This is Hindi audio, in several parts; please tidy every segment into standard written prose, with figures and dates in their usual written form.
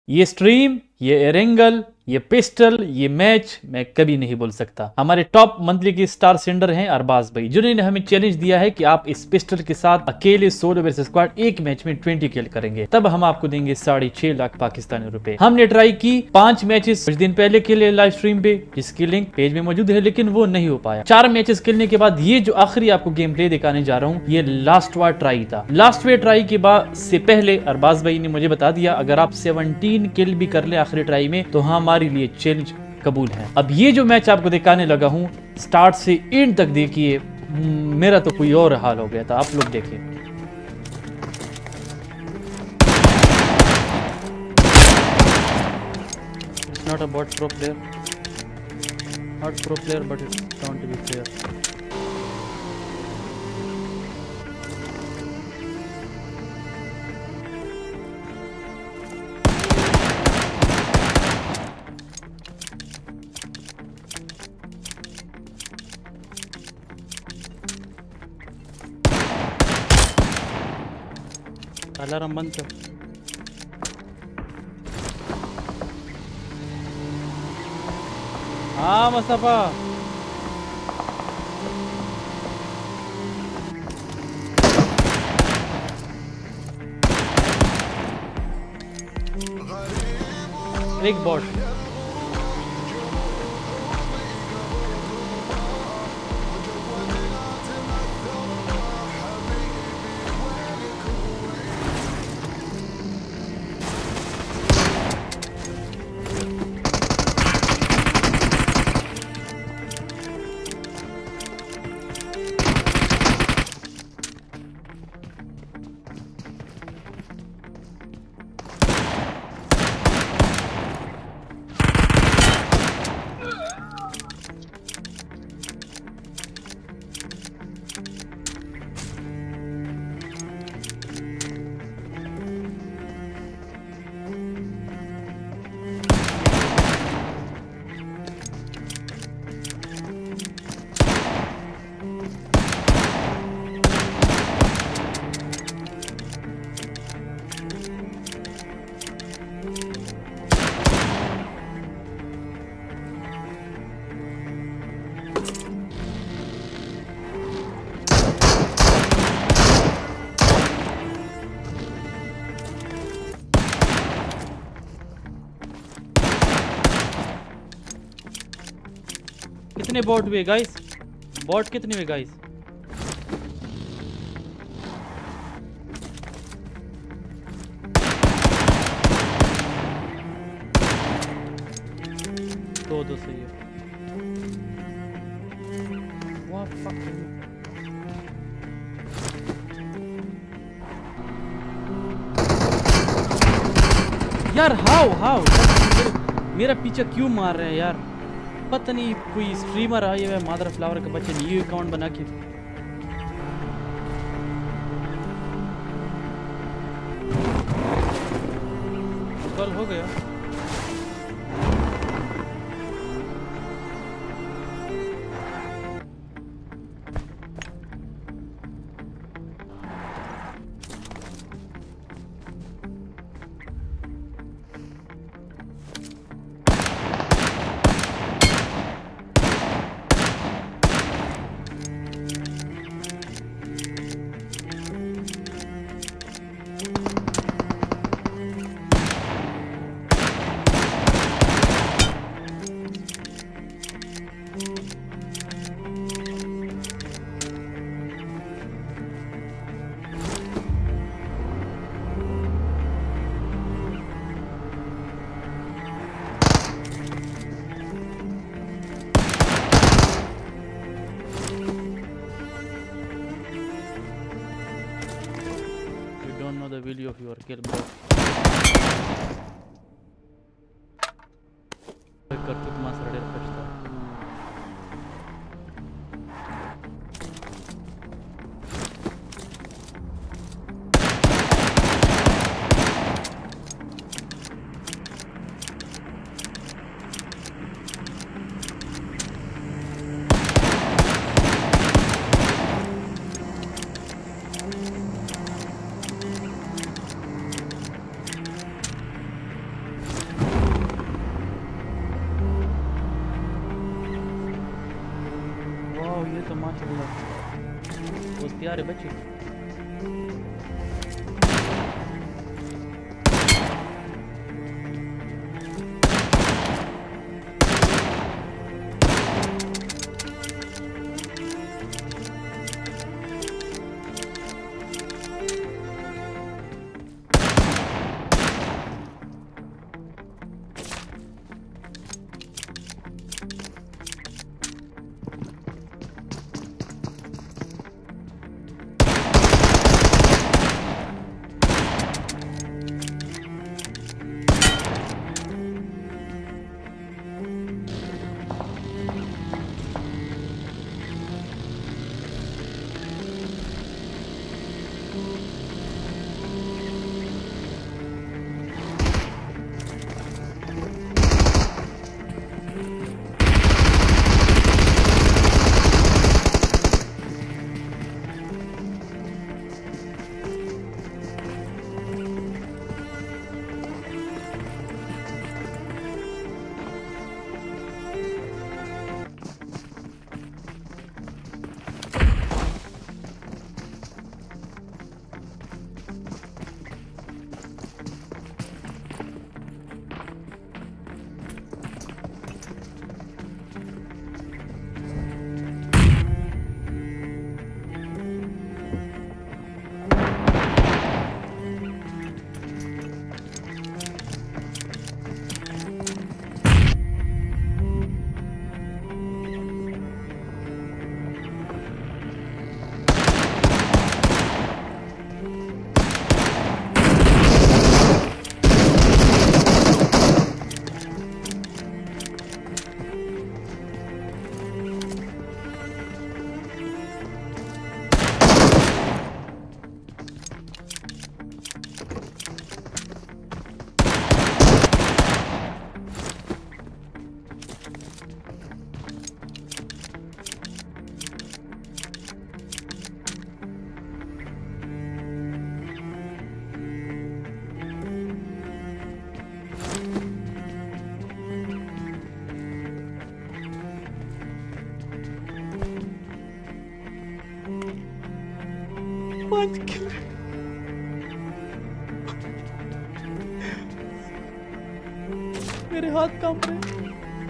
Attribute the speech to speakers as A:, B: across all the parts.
A: ये स्ट्रीम, ये एरेंगल, ये पिस्टल, ये मैच मैं कभी नहीं बोल सकता। हमारे टॉप मंथली की स्टार सेंडर हैं अरबाज भाई, जिन्होंने हमें चैलेंज दिया है कि आप इस पिस्टल के साथ अकेले सोलो वर्सेस स्क्वाड एक मैच में 20 किल करेंगे, तब हम आपको देंगे 6.5 लाख पाकिस्तानी रुपए। हमने ट्राई की 5 मैचेस कुछ दिन पहले के लिए लाइव स्ट्रीम पे, जिसकी लिंक पेज में मौजूद है, लेकिन वो नहीं हो पाया। 4 मैचेस खेलने के बाद ये जो आखिरी आपको गेम प्ले दिखाने जा रहा हूँ, ये लास्ट वार ट्राई था। लास्ट वे ट्राई के बाद से पहले अरबाज भाई ने मुझे बता दिया अगर आप 17 किल भी कर ले आखिरी ट्राई में तो हमारे लिए चैलेंज कबूल है। अब ये जो मैच आपको दिखाने लगा हूं, स्टार्ट से एंड तक देखिए, मेरा तो कोई और हाल हो गया था। आप लोग देखिए, it's not about pro player, not pro player but it's count to be player. Alarm बंद कर। हाँ मुस्तफा, एक बॉट। कितने बॉट हुए गाइस? बॉट कितने हुए गाइस? दो सही है। यार हाउ मेरा पीछे क्यों मार रहे हैं यार? पता नहीं, कोई स्ट्रीमर आए हुए मादर फ्लावर के बच्चे ने ये अकाउंट बना के। कल हो गया। Know the video of your kill, bro. Kartut mas rade pachta. तो माशाल्लाह बहुत प्यारे बच्चे। मेरे हाथ कांप रहे हैं।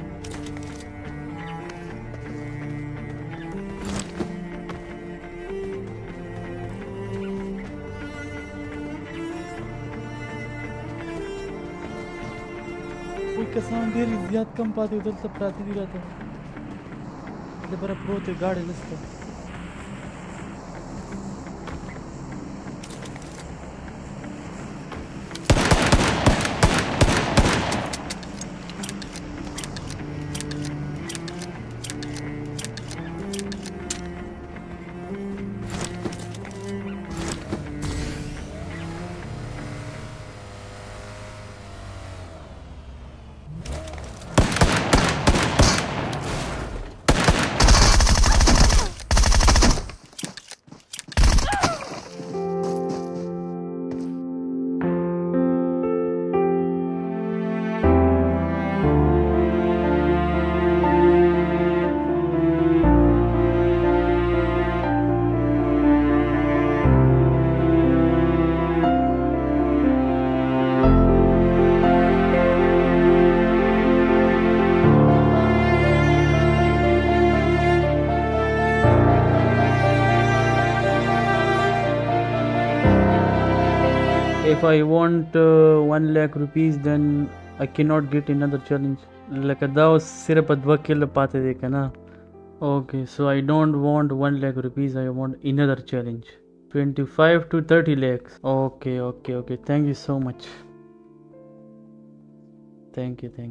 A: कोई कसम देर ज्यादा कम पाते उधर सब प्राती दी रहता है बर्फ बहुत है गाड़ी नस्ता If I want 1 lakh rupees, then I cannot get another challenge. Like that was सिर्फ 2 kill पाते देखा ना. Okay, so I don't want 1 lakh rupees. I want another challenge. 25 to 30 lakhs. Okay. Thank you so much. Thank you.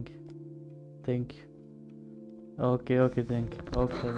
A: Okay, thank you. Okay,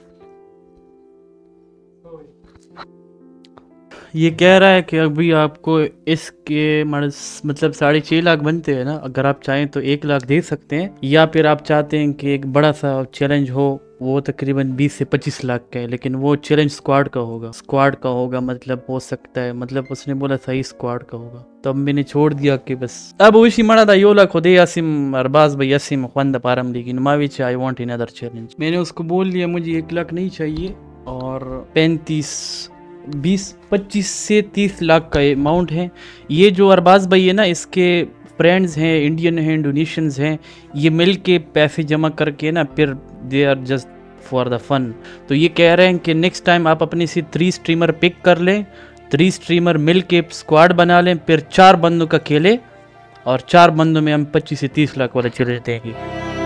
A: ये कह रहा है कि अभी आपको इसके मतलब 6.5 लाख बनते हैं ना, अगर आप चाहें तो 1 लाख दे सकते हैं, या फिर आप चाहते हैं कि एक बड़ा सा चैलेंज हो वो तकरीबन 20 से 25 लाख का है, लेकिन वो चैलेंज स्क्वाड का होगा। स्क्वाड का होगा मतलब हो सकता है, मतलब उसने बोला सही स्क्वाड का होगा, तब मैंने छोड़ दिया कि बस अब वैसी मड़ा था योला खुदे यासिम अरबाज भाई यासिम ख्वांद पारम लेकिन माविच आई वांट अनदर चैलेंज। मैंने उसको बोल दिया मुझे 1 लाख नहीं चाहिए और 25 से 30 लाख का अमाउंट है। ये जो अरबाज भाई है ना, इसके फ्रेंड्स हैं, इंडियन हैं, इंडोनेशियंस हैं, ये मिल के पैसे जमा करके ना फिर they are just for the fun. तो ये कह रहे हैं कि नेक्स्ट टाइम आप अपने से 3 स्ट्रीमर पिक कर लें, 3 स्ट्रीमर मिल के स्क्वाड बना लें, फिर 4 बंदों का खेले और 4 बंदों में हम 25 से 30 लाख वाला चैलेंज देंगे।